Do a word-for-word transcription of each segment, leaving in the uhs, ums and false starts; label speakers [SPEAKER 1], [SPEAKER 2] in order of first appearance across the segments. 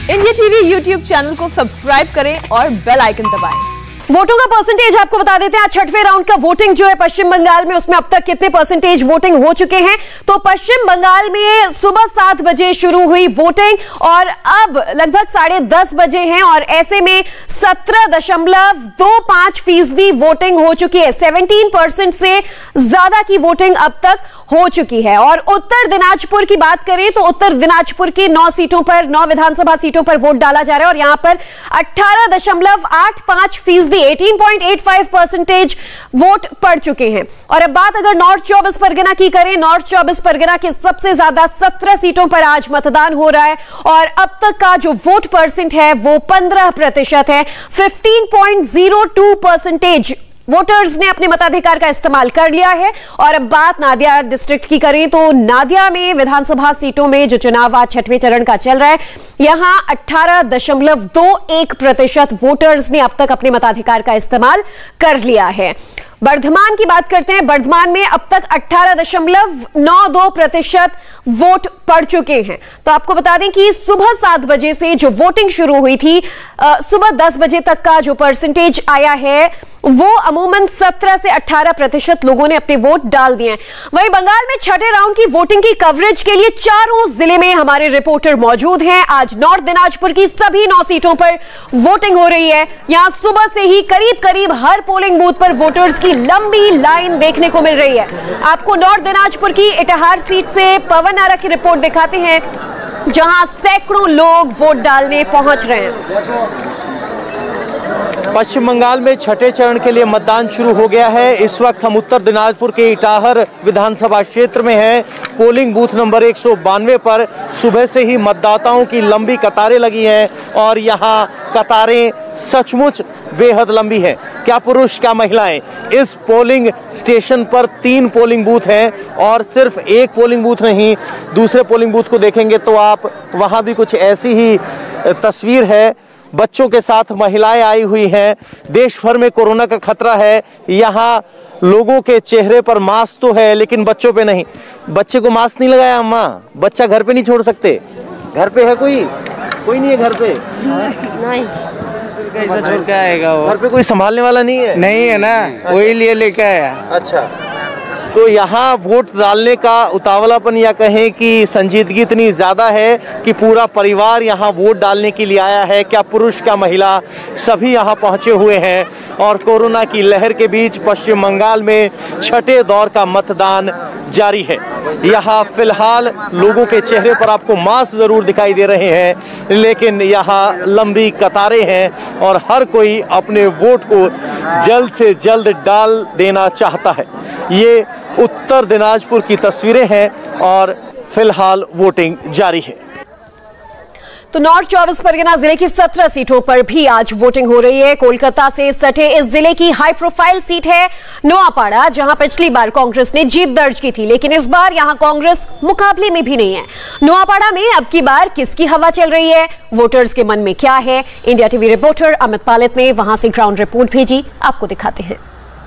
[SPEAKER 1] India TV YouTube channel को subscribe करें और बेल आइकन दबाएं।
[SPEAKER 2] वोटों का परसेंटेज आपको बता देते हैं। छठवें राउंड का वोटिंग जो है पश्चिम बंगाल में, उसमें अब तक कितने परसेंटेज वोटिंग हो चुके हैं। तो पश्चिम बंगाल में सुबह सात बजे शुरू हुई वोटिंग और अब लगभग साढ़े दस बजे हैं और ऐसे में सत्रह दशमलव दो पांच फीसदी वोटिंग हो चुकी है। सत्रह परसेंट से ज्यादा की वोटिंग अब तक हो चुकी है। और उत्तर दिनाजपुर की बात करें तो उत्तर दिनाजपुर की नौ सीटों पर, नौ विधानसभा सीटों पर वोट डाला जा रहा है और यहां पर अठारह दशमलव आठ पांच फीसदी अठारह पॉइंट आठ पाँच परसेंटेज वोट पड़ चुके हैं। और अब बात अगर नॉर्थ चौबीस परगना की करें, नॉर्थ चौबीस परगना के सबसे ज्यादा सत्रह सीटों पर आज मतदान हो रहा है और अब तक का जो वोट परसेंट है वो पंद्रह प्रतिशत है। पंद्रह पॉइंट शून्य दो परसेंटेज वोटर्स ने अपने मताधिकार का इस्तेमाल कर लिया है। और अब बात नादिया डिस्ट्रिक्ट की करें तो नादिया में विधानसभा सीटों में जो चुनाव आज छठवें चरण का चल रहा है, यहां अठारह दशमलव दो एक प्रतिशत वोटर्स ने अब तक अपने मताधिकार का इस्तेमाल कर लिया है। बर्धमान की बात करते हैं। बर्धमान में अब तक अठारह दशमलव नौ दो प्रतिशत वोट पड़ चुके हैं। तो आपको बता दें कि सुबह सात बजे से जो वोटिंग शुरू हुई थी, आ, सुबह दस बजे तक का जो परसेंटेज आया है वो अमूमन सत्रह से अठारह प्रतिशत लोगों ने अपने वोट डाल दिए हैं। वहीं बंगाल में छठे राउंड की वोटिंग की कवरेज के लिए चारों जिले में हमारे रिपोर्टर मौजूद हैं। आज नॉर्थ दिनाजपुर की सभी नौ सीटों पर वोटिंग हो रही है। यहां सुबह से ही करीब करीब हर पोलिंग बूथ पर वोटर्स की लंबी लाइन देखने को मिल रही है। आपको नॉर्थ दिनाजपुर की इटाहार सीट से पवन आरा की रिपोर्ट दिखाते हैं, जहां सैकड़ों लोग वोट डालने पहुंच रहे हैं।
[SPEAKER 3] पश्चिम बंगाल में छठे चरण के लिए मतदान शुरू हो गया है। इस वक्त हम उत्तर दिनाजपुर के इटाहर विधानसभा क्षेत्र में हैं। पोलिंग बूथ नंबर एक सौ बानवे पर सुबह से ही मतदाताओं की लंबी कतारें लगी हैं और यहाँ कतारें सचमुच बेहद लंबी हैं। क्या पुरुष क्या महिलाएं। इस पोलिंग स्टेशन पर तीन पोलिंग बूथ हैं और सिर्फ एक पोलिंग बूथ नहीं, दूसरे पोलिंग बूथ को देखेंगे तो आप वहाँ भी कुछ ऐसी ही तस्वीर है। बच्चों के साथ महिलाएं आई हुई हैं। देश भर में कोरोना का खतरा है। यहाँ लोगों के चेहरे पर मास्क तो है लेकिन बच्चों पे नहीं। बच्चे को मास्क नहीं लगाया अम्मा, बच्चा घर पे नहीं छोड़ सकते। घर पे है कोई? कोई नहीं है घर पे?
[SPEAKER 4] नहीं।
[SPEAKER 3] कैसा छोड़ के आएगा वो? घर पे कोई संभालने वाला नहीं है?
[SPEAKER 4] नहीं है ना, वही लिए लेके आया।
[SPEAKER 3] अच्छा, तो यहाँ वोट डालने का उतावलापन या कहें कि संजीदगी इतनी ज़्यादा है कि पूरा परिवार यहाँ वोट डालने के लिए आया है। क्या पुरुष क्या महिला, सभी यहाँ पहुँचे हुए हैं। और कोरोना की लहर के बीच पश्चिम बंगाल में छठे दौर का मतदान जारी है। यहाँ फिलहाल लोगों के चेहरे पर आपको मास्क ज़रूर दिखाई दे रहे हैं लेकिन यहाँ लंबी कतारें हैं और हर कोई अपने वोट को जल्द से जल्द डाल देना चाहता है। ये उत्तर दिनाजपुर की तस्वीरें हैं और फिलहाल वोटिंग जारी है।
[SPEAKER 2] तो नॉर्थ चौबीस परगना जिले की सत्रह सीटों पर भी आज वोटिंग हो रही है। कोलकाता से सटे इस जिले की हाई प्रोफाइल सीट है नोआपाड़ा, जहां पिछली बार कांग्रेस ने जीत दर्ज की थी लेकिन इस बार यहां कांग्रेस मुकाबले में भी नहीं है। नोआपाड़ा में अब की बार किसकी हवा चल रही है, वोटर्स के मन में क्या है, India TV reporter Amit Palit ने वहां से ग्राउंड रिपोर्ट भेजी, आपको दिखाते हैं।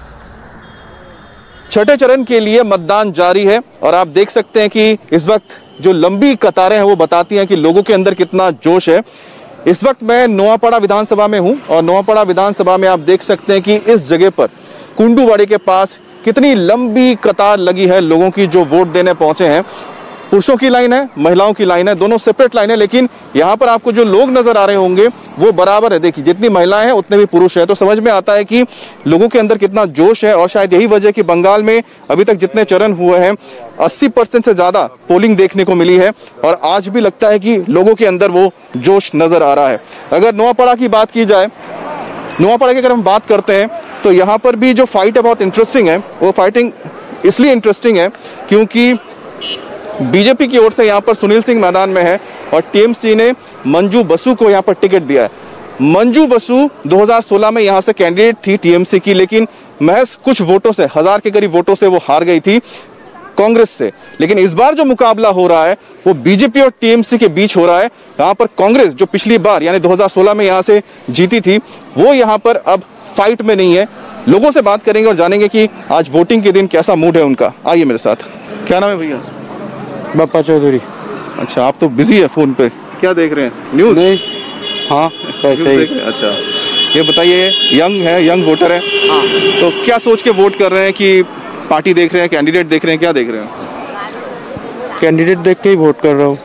[SPEAKER 5] छठे चरण के लिए मतदान जारी है और आप देख सकते हैं कि इस वक्त जो लंबी कतारें हैं वो बताती हैं कि लोगों के अंदर कितना जोश है। इस वक्त मैं नोआपाड़ा विधानसभा में हूं और नोआपाड़ा विधानसभा में आप देख सकते हैं कि इस जगह पर कुंडूवाड़ी के पास कितनी लंबी कतार लगी है लोगों की जो वोट देने पहुंचे हैं। पुरुषों की लाइन है, महिलाओं की लाइन है, दोनों सेपरेट लाइन है लेकिन यहाँ पर आपको जो लोग नजर आ रहे होंगे वो बराबर है। देखिए जितनी महिलाएं हैं उतने भी पुरुष हैं, तो समझ में आता है कि लोगों के अंदर कितना जोश है। और शायद यही वजह कि बंगाल में अभी तक जितने चरण हुए हैं अस्सी परसेंट से ज्यादा पोलिंग देखने को मिली है और आज भी लगता है कि लोगों के अंदर वो जोश नजर आ रहा है। अगर नोआपाड़ा की बात की जाए, नोआपाड़ा की अगर हम बात करते हैं तो यहाँ पर भी जो फाइट है बहुत इंटरेस्टिंग है। वो फाइटिंग इसलिए इंटरेस्टिंग है क्योंकि बीजेपी की ओर से यहाँ पर सुनील सिंह मैदान में है और टीएमसी ने मंजू बसु को यहाँ पर टिकट दिया है। मंजू बसु दो हज़ार सोलह में यहाँ से कैंडिडेट थी टीएमसी की लेकिन महज कुछ वोटों से, हजार के करीब वोटों से वो हार गई थी कांग्रेस से। लेकिन इस बार जो मुकाबला हो रहा है वो बीजेपी और टीएमसी के बीच हो रहा है। यहाँ पर कांग्रेस जो पिछली बार यानी दो हज़ार सोलह में यहाँ से जीती थी वो यहाँ पर अब फाइट में नहीं है। लोगों से बात करेंगे और जानेंगे कि आज वोटिंग के दिन कैसा मूड है उनका। आइए मेरे साथ। क्या नाम है भैया?
[SPEAKER 4] बप्पा चौधरी।
[SPEAKER 5] अच्छा, आप तो बिजी है फोन पे। क्या देख रहे हैं? न्यूज?
[SPEAKER 4] नहीं, हाँ वैसे ही।
[SPEAKER 5] अच्छा, ये बताइए, यंग है, यंग वोटर है, हाँ। तो क्या सोच के वोट कर रहे हैं कि पार्टी देख रहे हैं, कैंडिडेट देख रहे हैं, क्या देख रहे हैं?
[SPEAKER 4] कैंडिडेट देख के ही वोट कर रहा हूँ।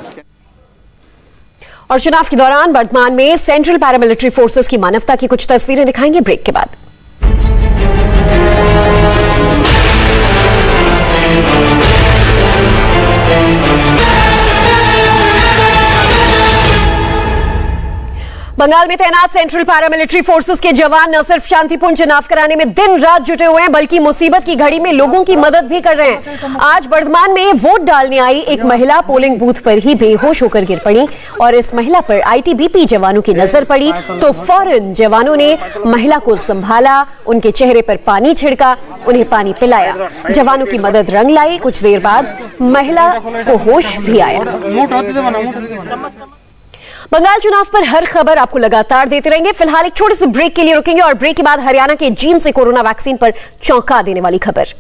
[SPEAKER 2] और चुनाव के दौरान वर्तमान में सेंट्रल पैरामिलिट्री फोर्सेस की मानवता की कुछ तस्वीरें दिखाएंगे ब्रेक के बाद। बंगाल में तैनात सेंट्रल पैरामिलिट्री फोर्सेस के जवान न सिर्फ शांतिपूर्ण चुनाव कराने में दिन रात जुटे हुए हैं, बल्कि मुसीबत की घड़ी में लोगों की मदद भी कर रहे हैं। आज वर्धमान में वोट डालने आई एक महिला पोलिंग बूथ पर ही बेहोश होकर गिर पड़ी और इस महिला पर आईटीबीपी जवानों की नजर पड़ी तो फौरन जवानों ने महिला को संभाला, उनके चेहरे पर पानी छिड़का, उन्हें पानी पिलाया। जवानों की मदद रंग लाई। कुछ देर बाद महिला को होश भी आया। बंगाल चुनाव पर हर खबर आपको लगातार देते रहेंगे। फिलहाल एक छोटे से ब्रेक के लिए रुकेंगे और ब्रेक के बाद हरियाणा के जींद से कोरोना वैक्सीन पर चौंका देने वाली खबर।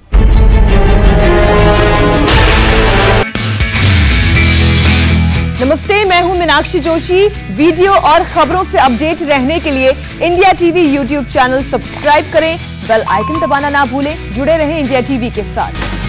[SPEAKER 1] नमस्ते, मैं हूं मीनाक्षी जोशी। वीडियो और खबरों से अपडेट रहने के लिए India TV YouTube channel subscribe करें, बेल आइकन दबाना ना भूलें। जुड़े रहें इंडिया टीवी के साथ।